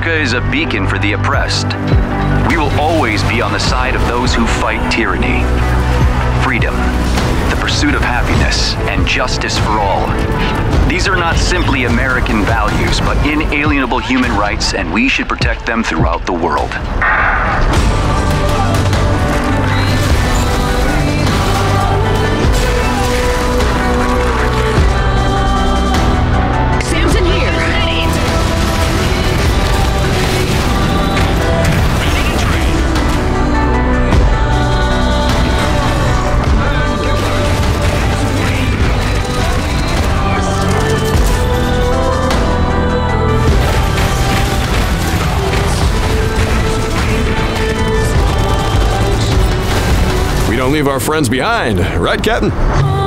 America is a beacon for the oppressed. We will always be on the side of those who fight tyranny. Freedom, the pursuit of happiness, and justice for all. These are not simply American values, but inalienable human rights, and we should protect them throughout the world. Don't leave our friends behind, right, Captain?